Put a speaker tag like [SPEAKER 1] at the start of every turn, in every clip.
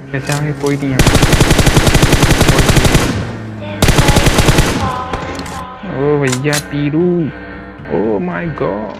[SPEAKER 1] कैसे आगे कोई नहीं है। ओ भैया पीरू, ओ माय गॉड।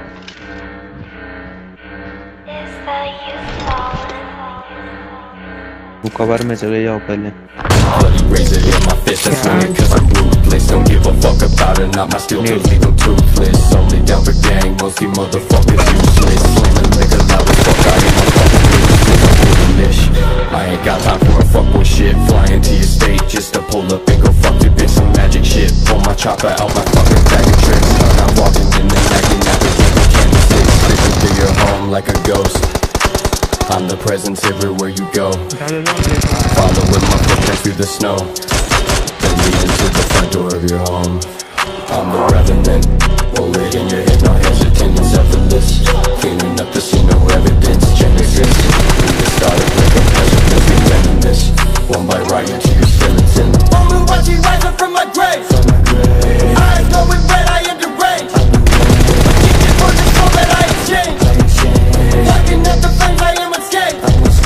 [SPEAKER 2] वो कवर में चले जाओ पहले।
[SPEAKER 3] Bloody razor in my fist, that's only cause I'm ruthless. Don't give a fuck about it, not my skill to leave them toothless. Only down for gang, mostly motherfuckers useless. Slamming nigga loud as fuck, I ain't no fucking ruthless. I'm foolish, I ain't got time for a fuckboy shit. Flying to your state just to pull up and go fuck your bitch. Some magic shit, pull my chopper out my fucking bag of tricks. I'm not walking in the acting out with the candlesticks. Slipping through your home like a ghost. I'm the presence everywhere you go. Follow with my footprints through the snow, then lead into the front door of your home. I'm the revenant, bullet in your head, no hesitating, effortless. Cleaning up the scene, no evidence, genesis. We just started breaking precedents, we venomous. One by riot to your skeleton. Moment watching rising from my grave. Eyes going red, I am deranged. Addicted for the soul that I exchange. Looking at the flames, I am unscathed.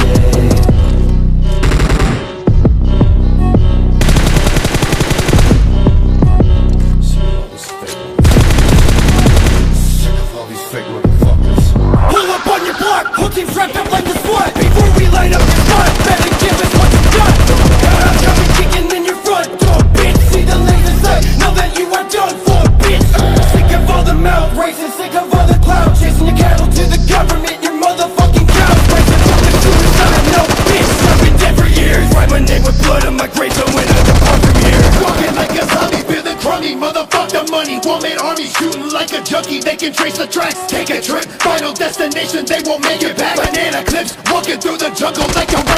[SPEAKER 3] Pull up on your block, whole team's wrapped up like the SWAT. Before we light up your spot, better give us what you got. Got me kicking in your front door, bitch. See the laser sight, know that you are done for, bitch. Sick of all the mouth racing, sick of all the clout chasing your cattle to the government, your motherfucking cows racing from the suicide, no bitch. I've been dead for years, write my name with blood on my grave, so when I depart from here, walking like a zombie, feeling crummy, motherfuck the money. One-man army shooting like a junkie, they can trace the tracks. Take a trip, final destination, they won't make it back. Banana clips, walking through the jungle like a